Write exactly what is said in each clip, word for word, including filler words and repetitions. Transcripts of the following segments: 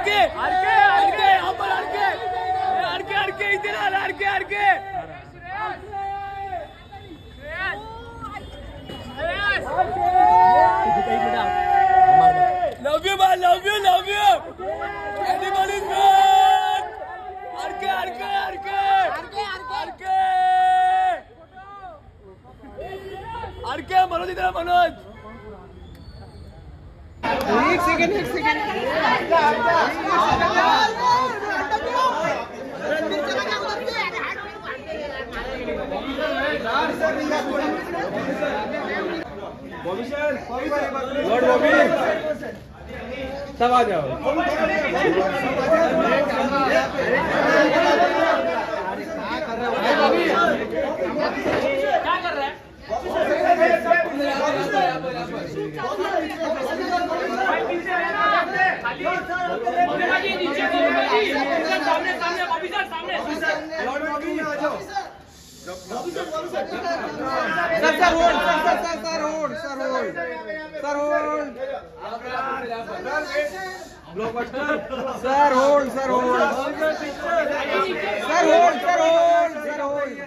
अड़के अड़के अड़के यहाँ पर अड़के अड़के अड़के इधर आ अड़के अड़के लव यू भाई love you love you everybody is good अड़के अड़के अड़के अड़के अड़के मनोज इधर मनोज एक सेकंड एक second Bobby sir lord Bobby सब आ जाओ क्या कर रहा है सामने सामने बॉबी सर सामने लॉर्ड बॉबी आ जाओ sir sir hold sir sir sir hold sir hold sir hold blockbuster sir hold sir hold sir hold sir hold sir hold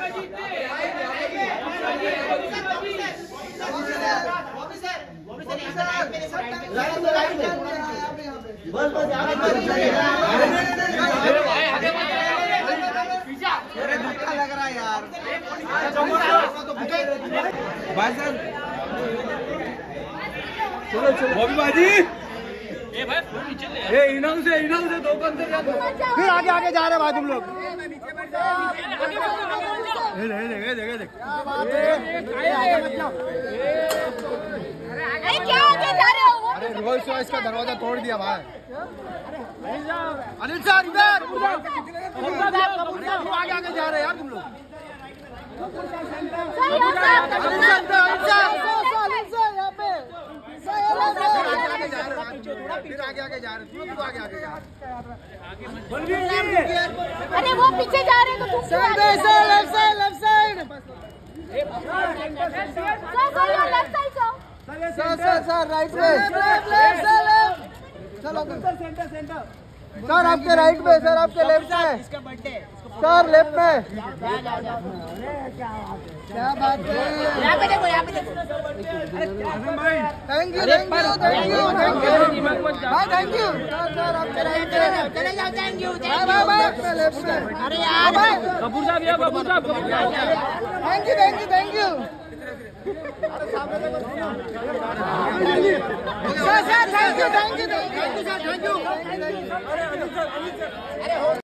बस बस अरे धक्का लग रहा है यार भाई साहब चलो चलो बॉबी बाजी ए भाई नीचे ले ए इनाम से इनाम से दो बंदे फिर आगे आगे जा रहे भाई तुम लोग ये देख ये देख ये देख अरे क्या आगे जा रहे हो? अरे रोल्स रॉयस का दरवाजा तोड़ दिया भाई अनिल सर इधर आगे आगे जा रहे हैं यार तुम लोग फिर आगे आगे जा रहे हैं तुम आगे आगे जा रहे हैं अरे वो पीछे जा रहे हैं तो तुम left side left side sir left side जाओ सर सर सर राइट में चलो सेंटर सेंटर सर आपके राइट में सर आपके लेफ्ट में इसका बर्थडे सर लेफ्ट में क्या बात है यहाँ पे देखो यहाँ पे देखो thank you thank you thank you thank you भाई थैंक यू सर आपके राइट में चले जाओ thank you bye bye bye left में अरे यार कपूर साहब या कपूर साहब thank you thank you thank you sir sir thank you thank you thank you sir thank you